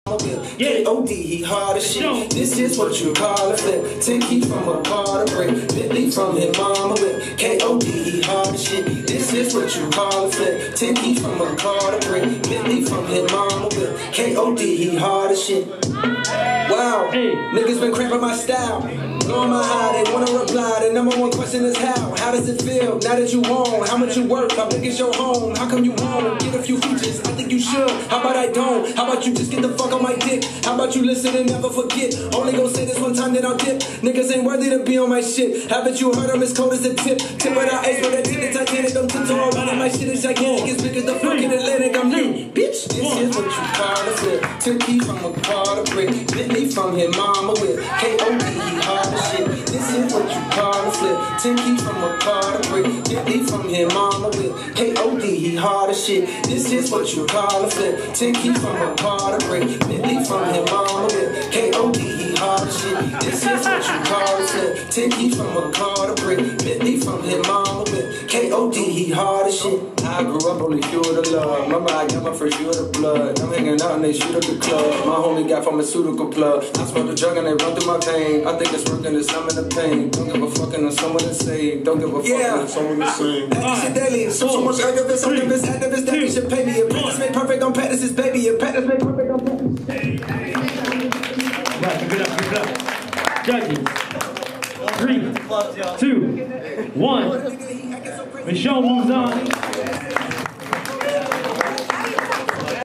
K.O.D. he hard as shit. This is what you call a flip. 10 keys from a car to brick. Bentley from his mama whip. K.O.D. he hard as shit. This is what you call a flip. 10 keys from a car to brick. Bentley from his mama whip. K.O.D. he hard as shit. Wow, niggas been cramping my style. Blowing my high, they wanna reply. The number one question is how? How does it feel now that you won? How much you worth? How big is your home? How come you won't get a few features? I think you should. How about I don't? How about you just get the fuck on my dick? How about you listen and never forget? Only gon' say this one time, then I'll dip. Niggas ain't worthy to be on my shit. Haven't you heard I'm as cold as a tip? Tip of the ice, but that tip is Titanic. Don't tiptoe around it, my shit is gigantic. As big as the fucking Atlantic, I'm new. Bitch, this is what you call a flip. 10 keys from a car to brick. Bentley from his mama with. K.O.D. he hard as shit. This is what you call a flip. 10 keys from a car to brick. Bentley from his mama with. K.O.D. he hard as shit. This is what you call a flip. 10 keys from a car to brick. Bentley from his mama with. K.O.D. he hard as shit. This is what you call a flip. 10 keys from a car to brick. Bentley from his mama with. K.O.D. he hard as shit. I grew up on the hue of the love. Remember I got my first hue of the blood. I'm hanging out and they shoot up the club. My homie got pharmaceutical plug. I smoke the drug and they run through my vein. I think it's working, it's I'm in the pain. Don't give a fuck and someone to save. Don't give a fuck and someone to sing. That shit daily. So much activist, activist, that you should pay me. If practice made perfect, don't practice this baby. If practice made perfect, don't practice. Right, give it up. Judges. 3, 2, 1. Michelle moves on.